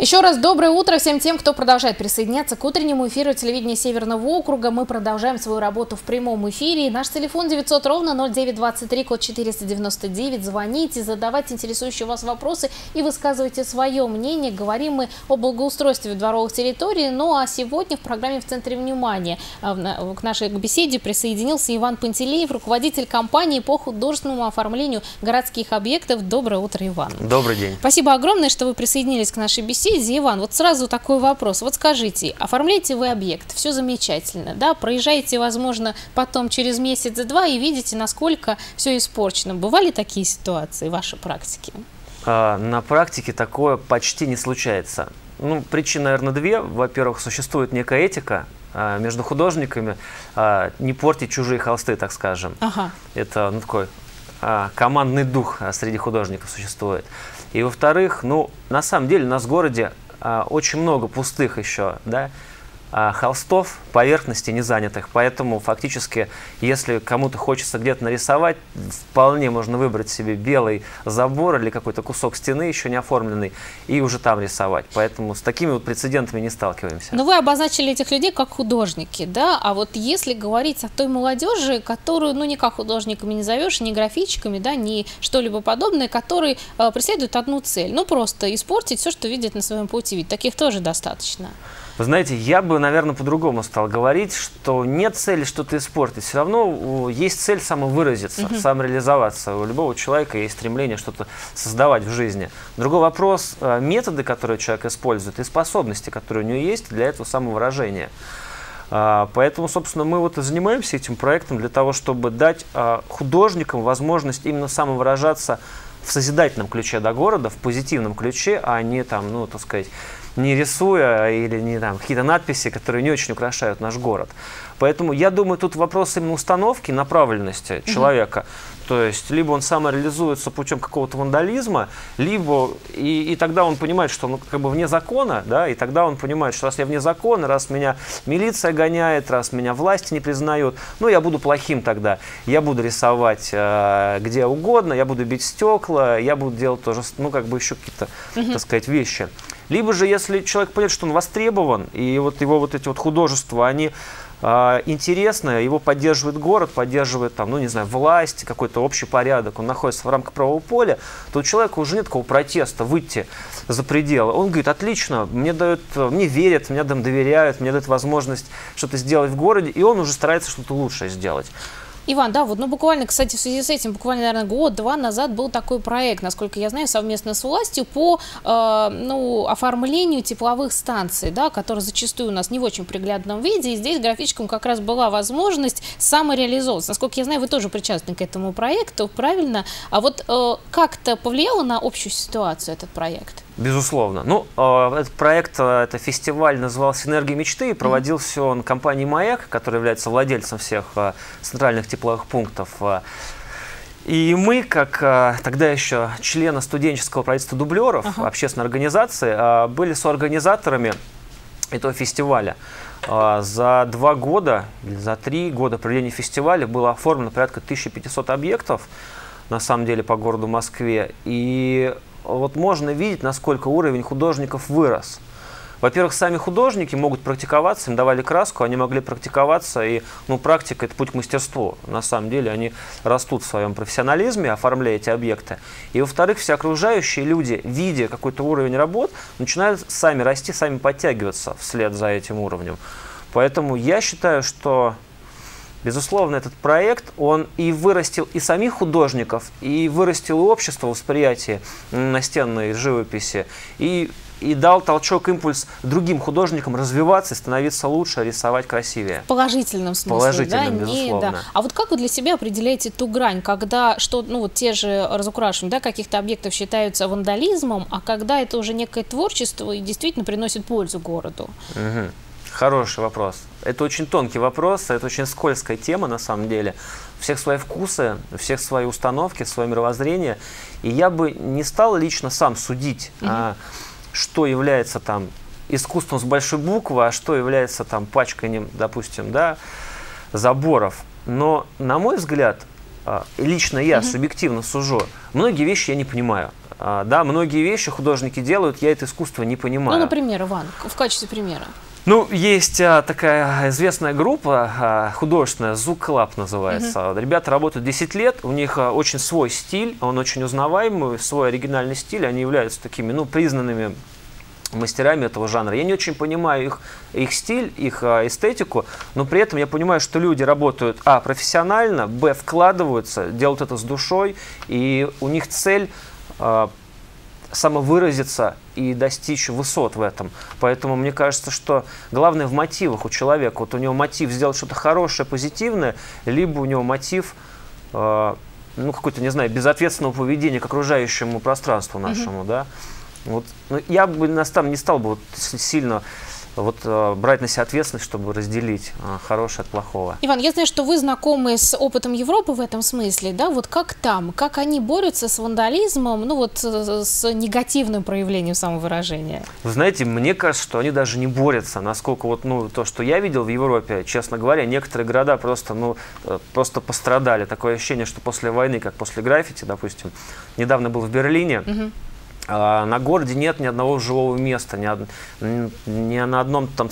Еще раз доброе утро всем тем, кто продолжает присоединяться к утреннему эфиру телевидения Северного округа. Мы продолжаем свою работу в прямом эфире. Наш телефон 900 ровно 0923, код 499. Звоните, задавайте интересующие вас вопросы и высказывайте свое мнение. Говорим мы о благоустройстве дворовых территорий. Ну а сегодня в программе «В центре внимания» к нашей беседе присоединился Иван Пантелеев, руководитель компании по художественному оформлению городских объектов. Доброе утро, Иван. Добрый день. Спасибо огромное, что вы присоединились к нашей беседе. Иван, вот сразу такой вопрос. Вот скажите, оформляете вы объект, все замечательно, да? Проезжаете, возможно, потом через месяц-два и видите, насколько все испорчено. Бывали такие ситуации в вашей практике? На практике такое почти не случается. Ну, причин, наверное, две. Во-первых, существует некая этика между художниками, не портить чужие холсты, так скажем. Ага. Это такой командный дух среди художников существует. И во-вторых, ну, на самом деле у нас в городе очень много пустых еще, да, холстов, поверхностей не занятых. Поэтому фактически, если кому-то хочется где-то нарисовать, вполне можно выбрать себе белый забор или какой-то кусок стены еще не оформленный и уже там рисовать. Поэтому с такими вот прецедентами не сталкиваемся. Но вы обозначили этих людей как художники, да? А вот если говорить о той молодежи, которую, ну, никак художниками не зовешь, ни графичиками, да, ни что-либо подобное, которые преследуют одну цель, ну, просто испортить все, что видят на своем пути. Ведь таких тоже достаточно. Вы знаете, я бы, наверное, по-другому стал говорить, что нет цели что-то испортить. Все равно есть цель самовыразиться, самореализоваться. У любого человека есть стремление что-то создавать в жизни. Другой вопрос – методы, которые человек использует, и способности, которые у него есть для этого самовыражения. Поэтому, собственно, мы вот и занимаемся этим проектом для того, чтобы дать художникам возможность именно самовыражаться в созидательном ключе до города, в позитивном ключе, а не там, ну, так сказать, не рисуя или не там какие-то надписи, которые не очень украшают наш город. Поэтому я думаю, тут вопрос именно установки, направленности человека. То есть, либо он самореализуется путем какого-то вандализма, либо и тогда он понимает, что он как бы вне закона, да, и тогда он понимает, что раз я вне закона, раз меня милиция гоняет, раз меня власти не признают, ну, я буду плохим тогда. Я буду рисовать где угодно, я буду бить стекла, я буду делать тоже, ну, как бы еще какие-то, так сказать, вещи. Либо же, если человек понимает, что он востребован, и вот его вот эти вот художества, они интересны, его поддерживает город, поддерживает там, ну, не знаю, власть, какой-то общий порядок, он находится в рамках правового поля, то у человека уже нет такого протеста выйти за пределы. Он говорит: отлично, мне верят, мне там доверяют, мне дают возможность что-то сделать в городе, и он уже старается что-то лучшее сделать. Иван, да, вот, ну, буквально, кстати, в связи с этим, буквально, наверное, год-два назад был такой проект, насколько я знаю, совместно с властью по, ну, оформлению тепловых станций, да, которые зачастую у нас не в очень приглядном виде, и здесь графичкам как раз была возможность самореализовываться. Насколько я знаю, вы тоже причастны к этому проекту, правильно? А вот как-то повлияло на общую ситуацию этот проект? Безусловно. Ну, этот проект, это фестиваль, назывался «Энергия мечты», и проводился он компанией «Маяк», которая является владельцем всех центральных тепловых пунктов. И мы, как тогда еще члены студенческого правительства дублеров, общественной организации, были соорганизаторами этого фестиваля. За 2 года, или за 3 года проведения фестиваля было оформлено порядка 1500 объектов, на самом деле, по городу Москве. И вот можно видеть, насколько уровень художников вырос. Во-первых, сами художники могут практиковаться, им давали краску, они могли практиковаться, и, ну, практика – это путь к мастерству. На самом деле они растут в своем профессионализме, оформляя эти объекты. И, во-вторых, все окружающие люди, видя какой-то уровень работ, начинают сами расти, сами подтягиваться вслед за этим уровнем. Поэтому я считаю, что, безусловно, этот проект, он и вырастил и самих художников, и вырастил и общество восприятия настенной живописи, и дал толчок, импульс другим художникам развиваться, становиться лучше, рисовать красивее. В положительном смысле, положительном, да? Безусловно. Да. А вот как вы для себя определяете ту грань, когда ну, вот те же разукрашивания, да, каких-то объектов считаются вандализмом, а когда это уже некое творчество и действительно приносит пользу городу? Хороший вопрос. Это очень тонкий вопрос, это очень скользкая тема на самом деле. У всех свои вкусы, у всех свои установки, свое мировоззрение. И я бы не стал лично сам судить, что является там искусством с большой буквы, а что является там пачканием, допустим, да, заборов. Но, на мой взгляд, лично я субъективно сужу, многие вещи я не понимаю. Да, многие вещи художники делают, я это искусство не понимаю. Ну, например, Иван, в качестве примера. Ну, есть такая известная группа художественная, Zouk Club называется. Ребята работают 10 лет, у них очень свой стиль, он очень узнаваемый, свой оригинальный стиль, они являются такими, ну, признанными мастерами этого жанра. Я не очень понимаю их стиль, их эстетику, но при этом я понимаю, что люди работают, профессионально, вкладываются, делают это с душой, и у них цель самовыразиться и достичь высот в этом. Поэтому мне кажется, что главное в мотивах у человека. Вот у него мотив сделать что-то хорошее, позитивное, либо у него мотив, ну, какой-то, не знаю, безответственного поведения к окружающему пространству нашему, да. Вот, ну, я бы не стал бы вот сильно брать на себя ответственность, чтобы разделить хорошее от плохого. Иван, я знаю, что вы знакомы с опытом Европы в этом смысле, да? Вот как там, как они борются с вандализмом, ну вот с негативным проявлением самовыражения? Вы знаете, мне кажется, что они даже не борются, насколько вот, ну, то, что я видел в Европе, честно говоря, некоторые города просто пострадали. Такое ощущение, что после войны, как после граффити, допустим, недавно был в Берлине. На городе нет ни одного живого места, ни на одном там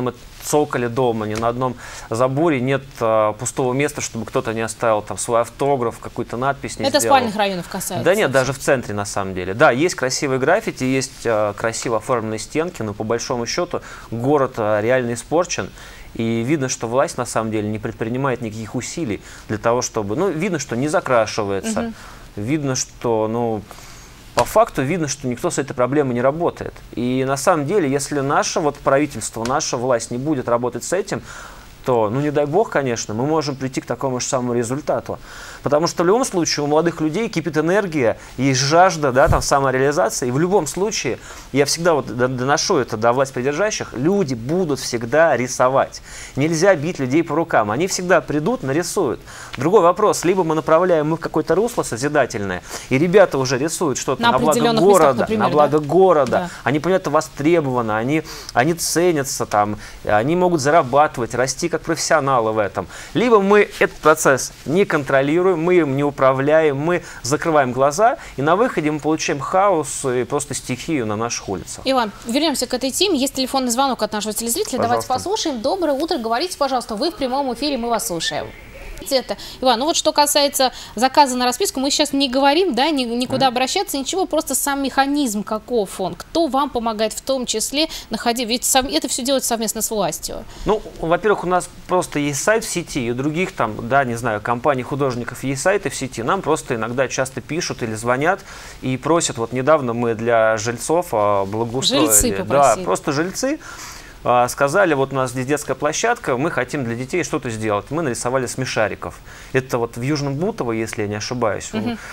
цоколе дома, ни на одном заборе нет пустого места, чтобы кто-то не оставил там свой автограф, какую-то надпись не Это сделал. спальных районов касается? Да нет, даже в центре на самом деле. Да, есть красивые граффити, есть красиво оформленные стенки, но по большому счету город реально испорчен. И видно, что власть на самом деле не предпринимает никаких усилий для того, чтобы... Ну, видно, что не закрашивается, видно, что, ну... По факту видно, что никто с этой проблемой не работает. И на самом деле, если наше правительство, наша власть не будет работать с этим, то, ну не дай бог, конечно, мы можем прийти к такому же самому результату. Потому что в любом случае у молодых людей кипит энергия, есть жажда, да, там, самореализации. И в любом случае, я всегда доношу это до властьпридержащих, люди будут всегда рисовать. Нельзя бить людей по рукам. Они всегда придут, нарисуют. Другой вопрос, либо мы направляем их в какое-то русло созидательное, и ребята уже рисуют что-то на благо города, например, на благо города. Да. Они понимают, это востребовано, они ценятся, там, они могут зарабатывать, расти как профессионалы в этом. Либо мы этот процесс не контролируем, мы им не управляем, мы закрываем глаза, и на выходе мы получаем хаос и просто стихию на наших улицах. Иван, вернемся к этой теме. Есть телефонный звонок от нашего телезрителя. Пожалуйста. Давайте послушаем. Доброе утро. Говорите, пожалуйста, вы в прямом эфире, мы вас слушаем. Это. Иван, ну вот что касается заказа на расписку, мы сейчас не говорим, да, никуда обращаться, ничего, просто сам механизм, каков он, кто вам помогает в том числе находить, ведь это все делается совместно с властью. Ну, во-первых, у нас просто есть сайт в сети, и у других там, да, не знаю, компаний, художников есть сайты в сети, нам просто иногда часто пишут или звонят и просят, вот недавно мы для жильцов благоустроили. Жильцы попросили. Да, просто жильцы. Сказали, вот у нас здесь детская площадка, мы хотим для детей что-то сделать. Мы нарисовали смешариков. Это вот в Южном Бутово, если я не ошибаюсь,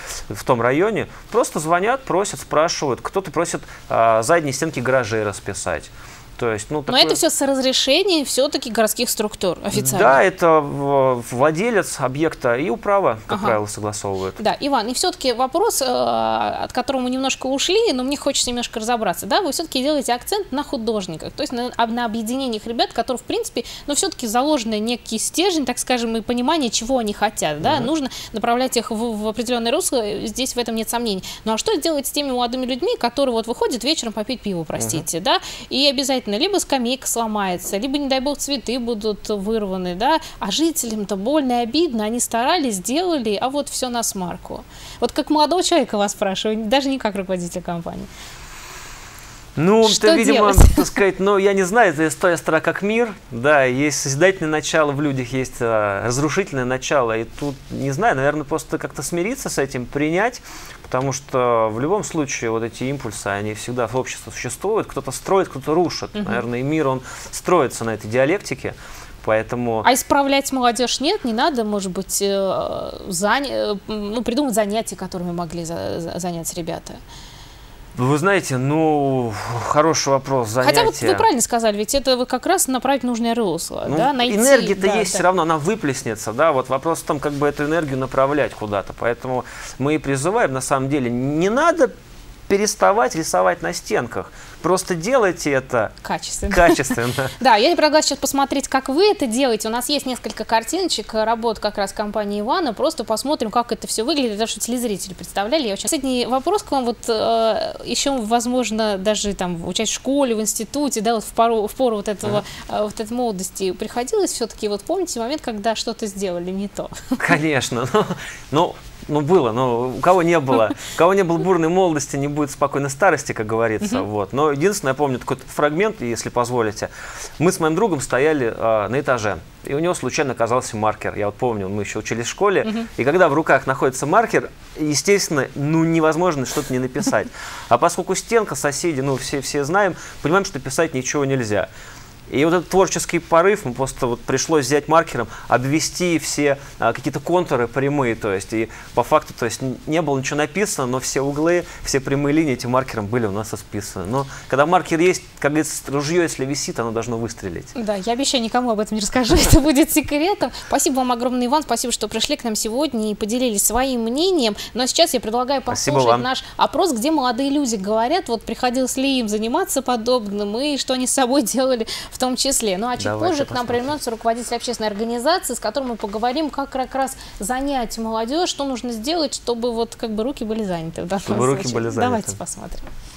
в том районе. Просто звонят, просят, спрашивают. Кто-то просит задние стенки гаражей расписать. То есть, ну, такое... Но это все с разрешения все-таки городских структур официально. Да, это владелец объекта и управа, как правило, согласовывают. Да, Иван, и все-таки вопрос, от которого мы немножко ушли, но мне хочется немножко разобраться. Да, вы все-таки делаете акцент на художниках, то есть на объединениях ребят, которые, в принципе, ну, все-таки заложены некий стержень, так скажем, и понимание, чего они хотят. Да? Нужно направлять их в определенное русло, здесь в этом нет сомнений. Ну, а что делать с теми молодыми людьми, которые вот выходят вечером попить пиво, простите, да, и обязательно либо скамейка сломается, либо, не дай бог, цветы будут вырваны, да, а жителям-то больно и обидно, они старались, сделали, а вот все на смарку. Вот как молодого человека вас спрашиваю, даже не как руководителя компании. Ну, что это, видимо, делать? так сказать, ну, я не знаю, это история стара как мир, да, есть созидательное начало в людях, есть разрушительное начало, и тут, не знаю, наверное, просто как-то смириться с этим, принять, потому что в любом случае вот эти импульсы, они всегда в обществе существуют, кто-то строит, кто-то рушит, наверное, и мир, он строится на этой диалектике. Поэтому... А исправлять молодежь нет, не надо, может быть, придумать занятия, которыми могли заняться ребята? Вы знаете, ну, хороший вопрос, занятия. Хотя вот вы правильно сказали, ведь это вы как раз направить нужное русло, ну, да, найти. Энергия-то есть все равно, она выплеснется, да, вот вопрос в том, как бы эту энергию направлять куда-то, поэтому мы и призываем, на самом деле, не надо переставать рисовать на стенках. Просто делайте это качественно. Да, я предлагаю сейчас посмотреть, как вы это делаете. У нас есть несколько картиночек работ как раз компании Ивана. Просто посмотрим, как это все выглядит, потому что телезрители представляли. Я очень... Последний вопрос к вам. Вот еще, возможно, даже там учась в школе, в институте, да, вот в пору вот этого вот этой молодости приходилось все-таки, вот помните момент, когда что-то сделали не то? Конечно. Было, но у кого не было бурной молодости, не будет спокойной старости, как говорится. Вот. Но единственное, я помню такой фрагмент, если позволите. Мы с моим другом стояли на этаже, и у него случайно оказался маркер. Я вот помню, мы еще учились в школе, и когда в руках находится маркер, естественно, невозможно что-то не написать. А поскольку стенка, соседи, все знаем, понимаем, что писать ничего нельзя. И вот этот творческий порыв, мы просто вот пришлось взять маркером, обвести все какие-то контуры прямые, то есть, и по факту, то есть, не было ничего написано, но все углы, все прямые линии этим маркером были у нас исписаны. Но когда маркер есть, как говорится, ружье, если висит, оно должно выстрелить. Да, я обещаю, никому об этом не расскажу, это будет секретом. Спасибо вам огромное, Иван, спасибо, что пришли к нам сегодня и поделились своим мнением. Но сейчас я предлагаю послушать наш опрос, где молодые люди говорят, вот приходилось ли им заниматься подобным, и что они с собой делали в том числе. Ну а чуть позже к нам приглянется руководитель общественной организации, с которым мы поговорим, как раз занять молодежь, что нужно сделать, чтобы вот как бы руки были заняты. Чтобы руки были заняты. Давайте посмотрим.